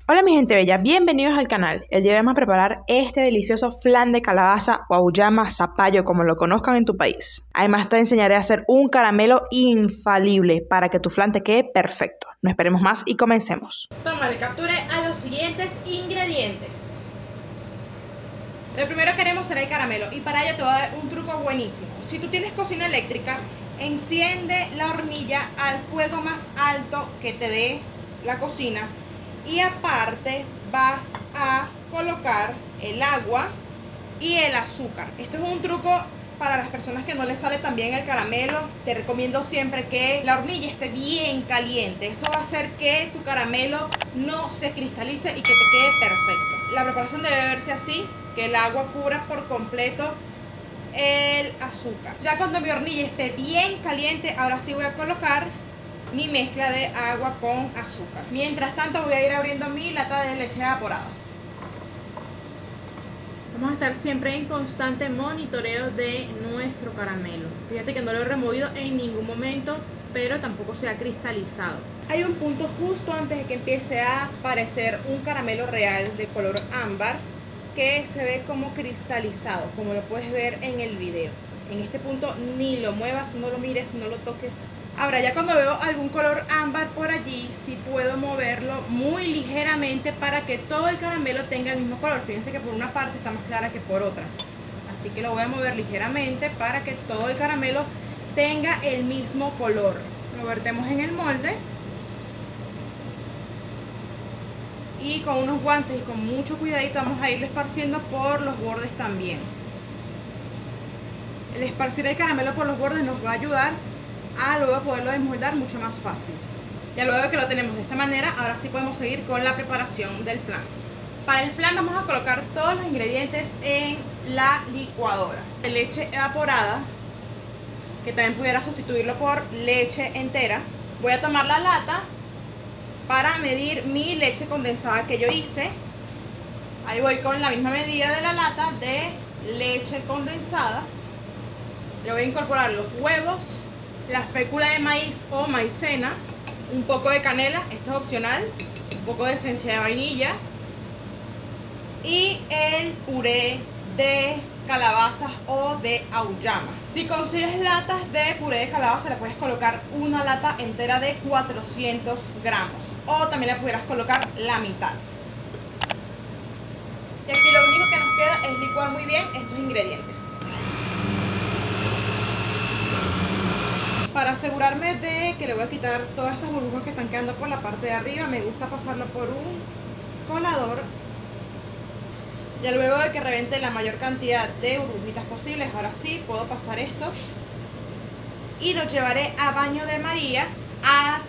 Hola mi gente bella, bienvenidos al canal. El día de hoy vamos a preparar este delicioso flan de calabaza o auyama, zapallo, como lo conozcan en tu país. Además te enseñaré a hacer un caramelo infalible para que tu flan te quede perfecto. No esperemos más y comencemos. Tómale, capture a los siguientes ingredientes. Lo primero que haremos será el caramelo y para ello te voy a dar un truco buenísimo. Si tú tienes cocina eléctrica, enciende la hornilla al fuego más alto que te dé la cocina. Y aparte vas a colocar el agua y el azúcar. Esto es un truco para las personas que no les sale tan bien el caramelo. Te recomiendo siempre que la hornilla esté bien caliente. Eso va a hacer que tu caramelo no se cristalice y que te quede perfecto. La preparación debe verse así, que el agua cubra por completo el azúcar. Ya cuando mi hornilla esté bien caliente, ahora sí voy a colocar mi mezcla de agua con azúcar. Mientras tanto voy a ir abriendo mi lata de leche evaporada. Vamos a estar siempre en constante monitoreo de nuestro caramelo. Fíjate que no lo he removido en ningún momento, pero tampoco se ha cristalizado. Hay un punto justo antes de que empiece a aparecer un caramelo real de color ámbar que se ve como cristalizado, como lo puedes ver en el video. En este punto ni lo muevas, no lo mires, no lo toques. Ahora ya cuando veo algún color ámbar por allí, sí puedo moverlo muy ligeramente para que todo el caramelo tenga el mismo color. Fíjense que por una parte está más clara que por otra. Así que lo voy a mover ligeramente para que todo el caramelo tenga el mismo color. Lo vertemos en el molde. Y con unos guantes y con mucho cuidadito vamos a irlo esparciendo por los bordes también. El esparcir el caramelo por los bordes nos va a ayudar a luego poderlo desmoldar mucho más fácil. Ya luego de que lo tenemos de esta manera, ahora sí podemos seguir con la preparación del flan. Para el flan vamos a colocar todos los ingredientes en la licuadora. Leche evaporada, que también pudiera sustituirlo por leche entera. Voy a tomar la lata para medir mi leche condensada que yo hice. Ahí voy con la misma medida de la lata de leche condensada. Le voy a incorporar los huevos, la fécula de maíz o maicena, un poco de canela, esto es opcional, un poco de esencia de vainilla y el puré de calabazas o de auyama. Si consigues latas de puré de calabaza, le puedes colocar una lata entera de 400 gramos o también le pudieras colocar la mitad. Y aquí lo único que nos queda es licuar muy bien estos ingredientes. Para asegurarme de que le voy a quitar todas estas burbujas que están quedando por la parte de arriba, me gusta pasarlo por un colador. Ya luego de que reviente la mayor cantidad de burbujitas posibles, ahora sí puedo pasar esto y lo llevaré a baño de María a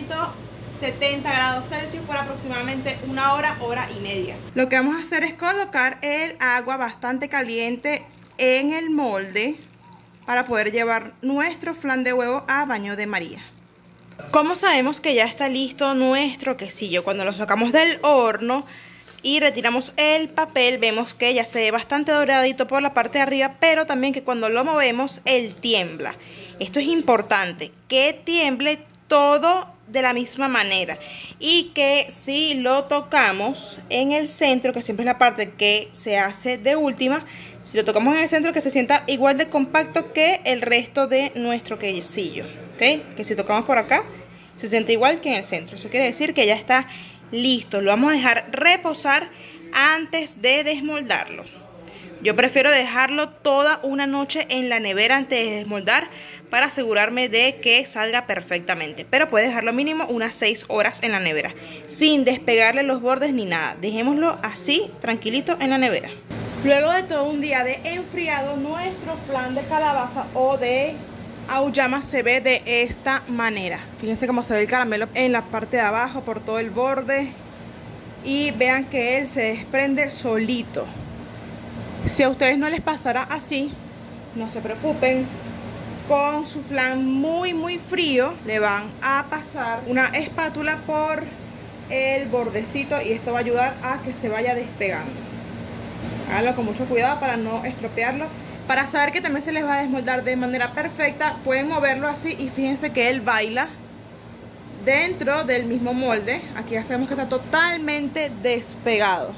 170 grados Celsius por aproximadamente una hora, hora y media. Lo que vamos a hacer es colocar el agua bastante caliente en el molde para poder llevar nuestro flan de huevo a baño de María. ¿Cómo sabemos que ya está listo nuestro quesillo? Cuando lo sacamos del horno y retiramos el papel, vemos que ya se ve bastante doradito por la parte de arriba, pero también que cuando lo movemos, él tiembla. Esto es importante, que tiemble todo de la misma manera y que si lo tocamos en el centro, que siempre es la parte que se hace de última, si lo tocamos en el centro, que se sienta igual de compacto que el resto de nuestro quesillo, ¿ok? Que si tocamos por acá, se siente igual que en el centro. Eso quiere decir que ya está listo. Lo vamos a dejar reposar antes de desmoldarlo. Yo prefiero dejarlo toda una noche en la nevera antes de desmoldar para asegurarme de que salga perfectamente. Pero puedes dejarlo mínimo unas 6 horas en la nevera, sin despegarle los bordes ni nada. Dejémoslo así, tranquilito en la nevera. Luego de todo un día de enfriado, nuestro flan de calabaza o de auyama se ve de esta manera. Fíjense cómo se ve el caramelo en la parte de abajo, por todo el borde. Y vean que él se desprende solito. Si a ustedes no les pasará así, no se preocupen. Con su flan muy frío, le van a pasar una espátula por el bordecito y esto va a ayudar a que se vaya despegando. Háganlo con mucho cuidado para no estropearlo. Para saber que también se les va a desmoldar de manera perfecta, pueden moverlo así y fíjense que él baila. dentro del mismo molde. Aquí hacemos que está totalmente despegado.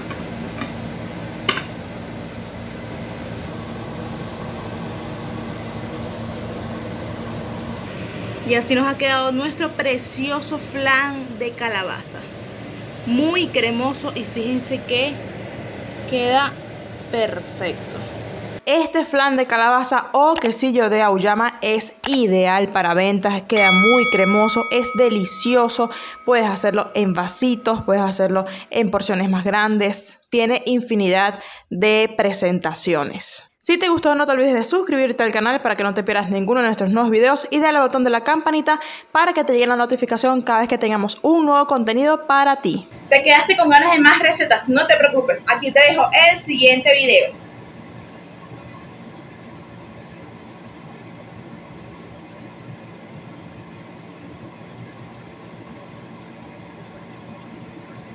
Y así nos ha quedado nuestro precioso flan de calabaza. Muy cremoso y fíjense que queda perfecto. Este flan de calabaza o quesillo de auyama es ideal para ventas, queda muy cremoso, es delicioso. Puedes hacerlo en vasitos, puedes hacerlo en porciones más grandes. Tiene infinidad de presentaciones. Si te gustó, no te olvides de suscribirte al canal para que no te pierdas ninguno de nuestros nuevos videos y dale al botón de la campanita para que te llegue la notificación cada vez que tengamos un nuevo contenido para ti. ¿Te quedaste con ganas de más recetas? No te preocupes, aquí te dejo el siguiente video.